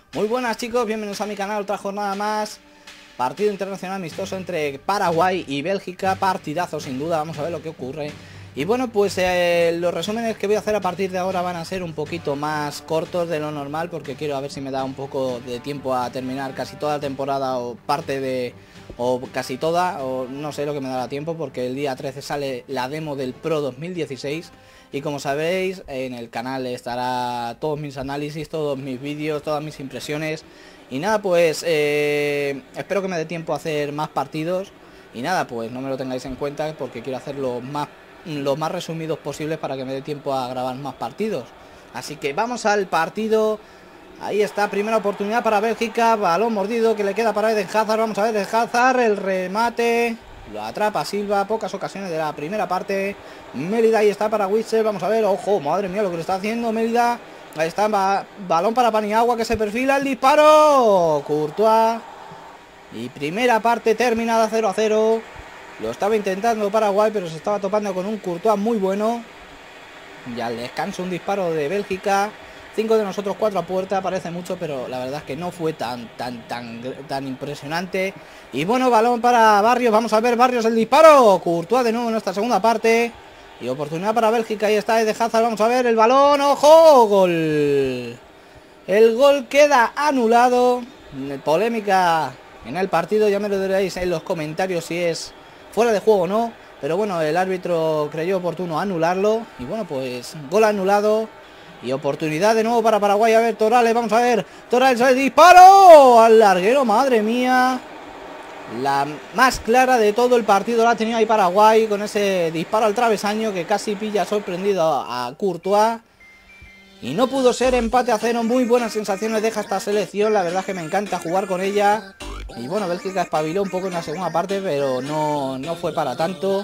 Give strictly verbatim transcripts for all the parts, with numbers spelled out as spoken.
Muy buenas chicos, bienvenidos a mi canal, otra jornada más. Partido internacional amistoso entre Paraguay y Bélgica, partidazo sin duda, vamos a ver lo que ocurre. Y bueno, pues eh, los resúmenes que voy a hacer a partir de ahora van a ser un poquito más cortos de lo normal, porque quiero a ver si me da un poco de tiempo a terminar casi toda la temporada o parte de... o casi toda, o no sé lo que me dará tiempo, porque el día trece sale la demo del Pro dos mil dieciséis. Y como sabéis, en el canal estará todos mis análisis, todos mis vídeos, todas mis impresiones. Y nada, pues eh, espero que me dé tiempo a hacer más partidos. Y nada, pues no me lo tengáis en cuenta porque quiero hacerlo más, lo más resumidos posibles para que me dé tiempo a grabar más partidos. Así que vamos al partido. Ahí está, primera oportunidad para Bélgica. Balón mordido que le queda para Eden Hazard. Vamos a ver Eden Hazard, el remate. Lo atrapa Silva, pocas ocasiones de la primera parte. Mérida, ahí está para Witsel. Vamos a ver, ojo, madre mía lo que le está haciendo Mérida. Ahí está, ba balón para Paniagua que se perfila, el disparo. Courtois. Y primera parte terminada cero a cero. Lo estaba intentando Paraguay, pero se estaba topando con un Courtois muy bueno. Y al descanso un disparo de Bélgica. Cinco de nosotros, cuatro a puerta, parece mucho, pero la verdad es que no fue tan, tan, tan, tan impresionante. Y bueno, balón para Barrios, vamos a ver Barrios el disparo. Courtois de nuevo en esta segunda parte. Y oportunidad para Bélgica, ahí está Eden Hazard, vamos a ver el balón, ¡ojo! Gol. El gol queda anulado. Polémica en el partido, ya me lo diréis en los comentarios si es fuera de juego o no. Pero bueno, el árbitro creyó oportuno anularlo. Y bueno, pues gol anulado. Y oportunidad de nuevo para Paraguay. A ver, Torales, vamos a ver. Torales, el disparo al larguero, madre mía. La más clara de todo el partido la ha tenido ahí Paraguay con ese disparo al travesaño que casi pilla sorprendido a Courtois. Y no pudo ser, empate a cero. Muy buenas sensaciones deja esta selección. La verdad es que me encanta jugar con ella. Y bueno, Bélgica espabiló un poco en la segunda parte, pero no, no fue para tanto.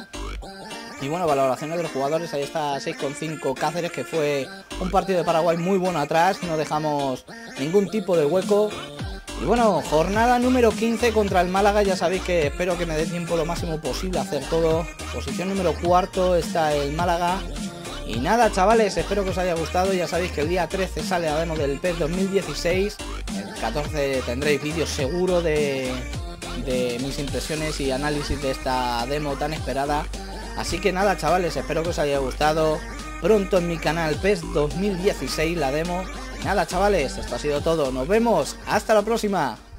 Y bueno, valoraciones de los jugadores, ahí está seis coma cinco Cáceres, que fue un partido de Paraguay muy bueno atrás, no dejamos ningún tipo de hueco. Y bueno, jornada número quince contra el Málaga, ya sabéis que espero que me dé tiempo lo máximo posible a hacer todo. Posición número cuarto está el Málaga. Y nada chavales, espero que os haya gustado, ya sabéis que el día trece sale la demo del P E S dos mil dieciséis, el catorce tendréis vídeos seguro de, de mis impresiones y análisis de esta demo tan esperada. Así que nada chavales, espero que os haya gustado. Pronto en mi canal P E S dos mil dieciséis la demo. Y nada chavales, esto ha sido todo. Nos vemos, hasta la próxima.